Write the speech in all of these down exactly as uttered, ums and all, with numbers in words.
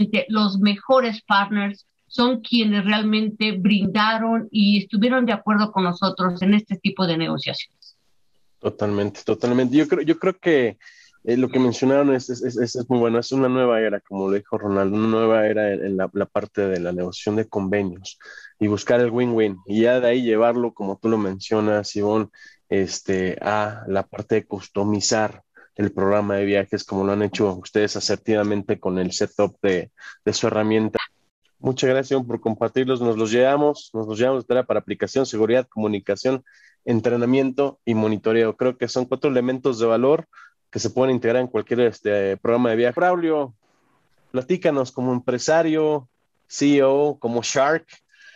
los mejores partners son quienes realmente brindaron y estuvieron de acuerdo con nosotros en este tipo de negociaciones. Totalmente, totalmente. Yo creo, yo creo que eh, lo que mencionaron es, es, es, es muy bueno. Es una nueva era, como lo dijo Ronaldo, una nueva era en, en la, la parte de la negociación de convenios y buscar el win-win. Y ya de ahí llevarlo, como tú lo mencionas, Ivonne, este, a la parte de customizar el programa de viajes, como lo han hecho ustedes asertivamente con el setup de, de su herramienta. Muchas gracias por compartirlos. Nos los llevamos, nos los llevamos de tarea para aplicación, seguridad, comunicación, entrenamiento y monitoreo. Creo que son cuatro elementos de valor que se pueden integrar en cualquier este, programa de viaje. Braulio, platícanos como empresario, C E O, como Shark,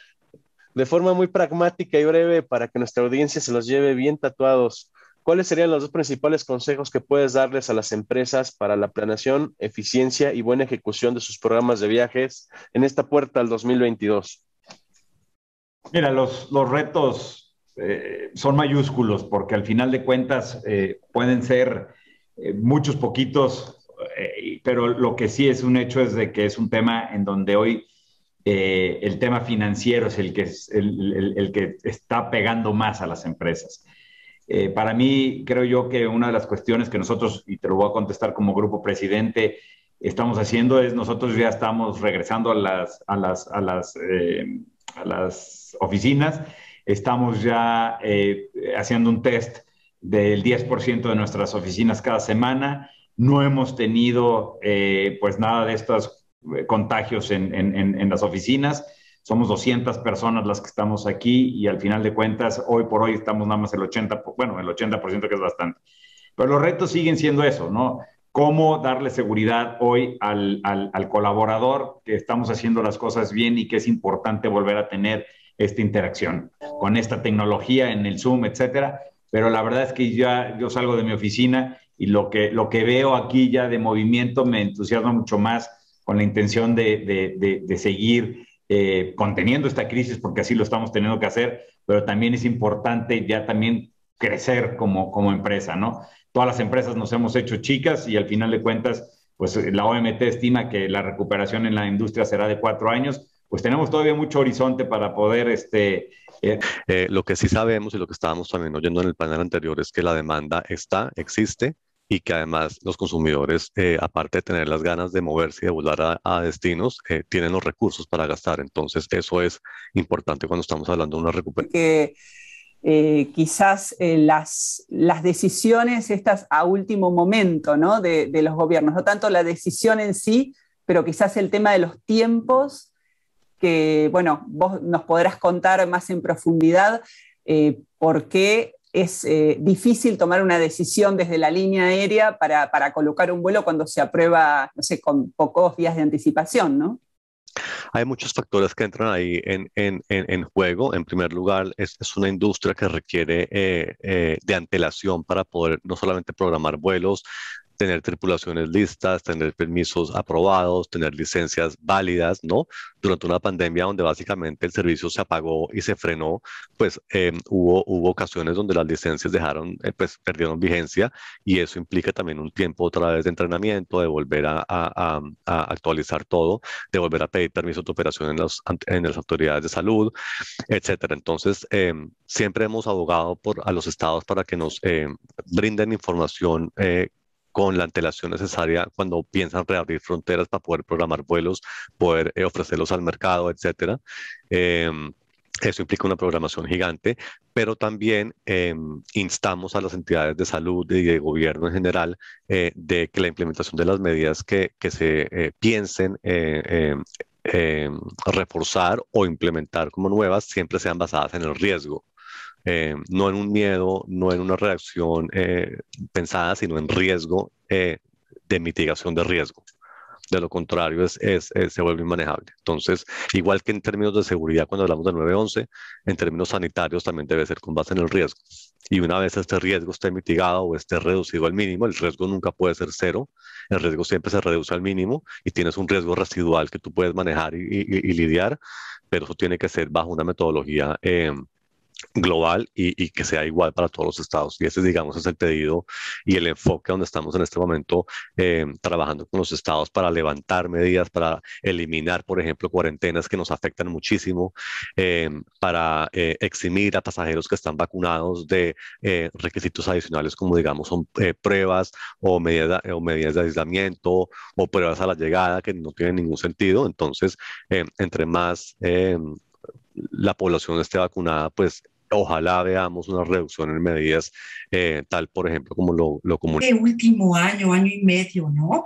de forma muy pragmática y breve para que nuestra audiencia se los lleve bien tatuados. ¿Cuáles serían los dos principales consejos que puedes darles a las empresas para la planeación, eficiencia y buena ejecución de sus programas de viajes en esta puerta al dos mil veintidós? Mira, los, los retos eh, son mayúsculos porque al final de cuentas eh, pueden ser eh, muchos poquitos, eh, pero lo que sí es un hecho es de que es un tema en donde hoy eh, el tema financiero es el que, es el, el, el que está pegando más a las empresas. Eh, para mí, creo yo que una de las cuestiones que nosotros, y te lo voy a contestar como grupo presidente, estamos haciendo es nosotros ya estamos regresando a las, a las, a las, eh, a las oficinas, estamos ya eh, haciendo un test del diez por ciento de nuestras oficinas cada semana, no hemos tenido eh, pues nada de estos contagios en, en, en las oficinas. Somos doscientas personas las que estamos aquí y al final de cuentas, hoy por hoy estamos nada más el ochenta por ciento, bueno, el ochenta por ciento que es bastante. Pero los retos siguen siendo eso, ¿no? Cómo darle seguridad hoy al, al, al colaborador, que estamos haciendo las cosas bien y que es importante volver a tener esta interacción con esta tecnología en el Zoom, etcétera. Pero la verdad es que ya yo salgo de mi oficina y lo que, lo que veo aquí ya de movimiento me entusiasma mucho más con la intención de, de, de, de seguir Eh, conteniendo esta crisis, porque así lo estamos teniendo que hacer, pero también es importante ya también crecer como, como empresa, ¿no? Todas las empresas nos hemos hecho chicas y al final de cuentas, pues la O M T estima que la recuperación en la industria será de cuatro años, pues tenemos todavía mucho horizonte para poder... este eh... Eh, lo que sí sabemos y lo que estábamos también oyendo en el panel anterior es que la demanda está, existe, y que además los consumidores, eh, aparte de tener las ganas de moverse y de volar a, a destinos, eh, tienen los recursos para gastar. Entonces, eso es importante cuando estamos hablando de una recuperación. Que eh, quizás eh, las, las decisiones estas a último momento, ¿no? de, de los gobiernos, no tanto la decisión en sí, pero quizás el tema de los tiempos, que, bueno, vos nos podrás contar más en profundidad eh, por qué es eh, difícil tomar una decisión desde la línea aérea para, para colocar un vuelo cuando se aprueba, no sé, con pocos días de anticipación, ¿no? Hay muchos factores que entran ahí en, en, en, en juego. En primer lugar, es, es una industria que requiere eh, eh, de antelación para poder no solamente programar vuelos, tener tripulaciones listas, tener permisos aprobados, tener licencias válidas, ¿no? Durante una pandemia donde básicamente el servicio se apagó y se frenó, pues eh, hubo, hubo ocasiones donde las licencias dejaron, eh, pues perdieron vigencia y eso implica también un tiempo otra vez de entrenamiento, de volver a, a, a actualizar todo, de volver a pedir permisos de operación en, los, en las autoridades de salud, etcétera. Entonces, eh, siempre hemos abogado por, a los estados para que nos eh, brinden información eh, con la antelación necesaria cuando piensan reabrir fronteras para poder programar vuelos, poder eh, ofrecerlos al mercado, etcétera. Eh, eso implica una programación gigante, pero también eh, instamos a las entidades de salud y de gobierno en general eh, de que la implementación de las medidas que, que se eh, piensen eh, eh, eh, reforzar o implementar como nuevas siempre sean basadas en el riesgo. Eh, no en un miedo, no en una reacción eh, pensada, sino en riesgo eh, de mitigación de riesgo. De lo contrario, es, es, es, se vuelve inmanejable. Entonces, igual que en términos de seguridad, cuando hablamos de nueve once, en términos sanitarios también debe ser con base en el riesgo. Y una vez este riesgo esté mitigado o esté reducido al mínimo, el riesgo nunca puede ser cero, el riesgo siempre se reduce al mínimo y tienes un riesgo residual que tú puedes manejar y, y, y lidiar, pero eso tiene que ser bajo una metodología eh, global y, y que sea igual para todos los estados. Y ese, digamos, es el pedido y el enfoque donde estamos en este momento eh, trabajando con los estados para levantar medidas, para eliminar, por ejemplo, cuarentenas que nos afectan muchísimo, eh, para eh, eximir a pasajeros que están vacunados de eh, requisitos adicionales como, digamos, son eh, pruebas o medidas, o medidas de aislamiento o pruebas a la llegada que no tienen ningún sentido. Entonces, eh, entre más eh, la población esté vacunada, pues ojalá veamos una reducción en medidas, eh, tal, por ejemplo, como lo, lo común. Este último año, año y medio, ¿no?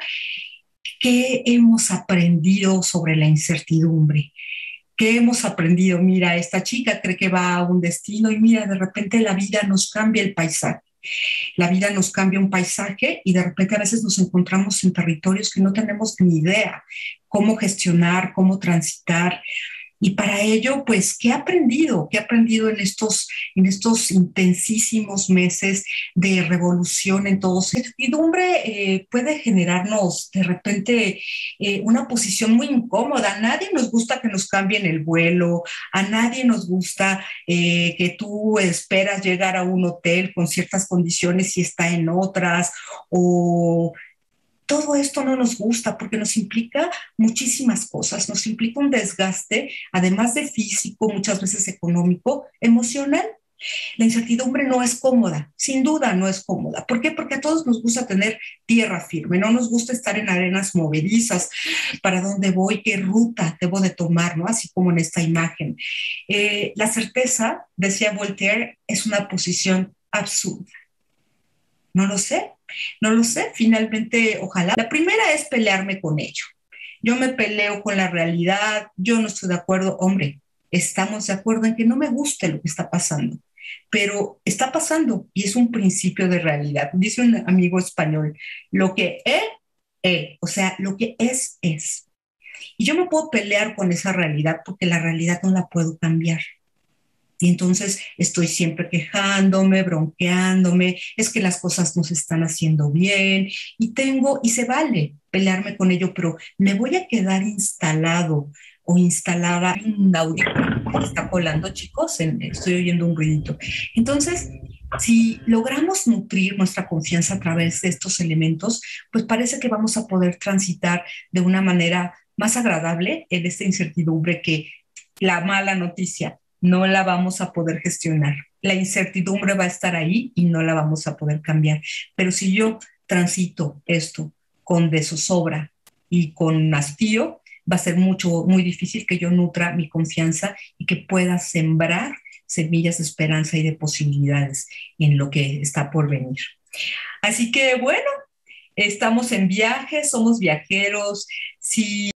¿Qué hemos aprendido sobre la incertidumbre? ¿Qué hemos aprendido? Mira, esta chica cree que va a un destino y mira, de repente la vida nos cambia el paisaje. La vida nos cambia un paisaje y de repente a veces nos encontramos en territorios que no tenemos ni idea cómo gestionar, cómo transitar. Y para ello, pues, ¿qué he aprendido? ¿Qué he aprendido en estos, en estos intensísimos meses de revolución en todos? La incertidumbre eh, puede generarnos de repente eh, una posición muy incómoda. A nadie nos gusta que nos cambien el vuelo, a nadie nos gusta eh, que tú esperas llegar a un hotel con ciertas condiciones y está en otras, o... Todo esto no nos gusta porque nos implica muchísimas cosas, nos implica un desgaste, además de físico, muchas veces económico, emocional. La incertidumbre no es cómoda, sin duda no es cómoda. ¿Por qué? Porque a todos nos gusta tener tierra firme, no nos gusta estar en arenas movedizas, para dónde voy, qué ruta debo de tomar, ¿no? Así como en esta imagen. Eh, la certeza, decía Voltaire, es una posición absurda. No lo sé, no lo sé, finalmente, ojalá. La primera es pelearme con ello. Yo me peleo con la realidad, yo no estoy de acuerdo. Hombre, estamos de acuerdo en que no me guste lo que está pasando, pero está pasando y es un principio de realidad. Dice un amigo español, lo que es, es, o sea, lo que es, es. Y yo no puedo pelear con esa realidad porque la realidad no la puedo cambiar. Y entonces estoy siempre quejándome, bronqueándome, es que las cosas no se están haciendo bien y tengo, y se vale pelearme con ello, pero me voy a quedar instalado o instalada en un audífono que está colando, chicos, en, estoy oyendo un ruidito. Entonces, si logramos nutrir nuestra confianza a través de estos elementos, pues parece que vamos a poder transitar de una manera más agradable en esta incertidumbre que la mala noticia no la vamos a poder gestionar. La incertidumbre va a estar ahí y no la vamos a poder cambiar. Pero si yo transito esto con deshojobra y con hastío, va a ser mucho, muy difícil que yo nutra mi confianza y que pueda sembrar semillas de esperanza y de posibilidades en lo que está por venir. Así que, bueno, estamos en viaje, somos viajeros. Si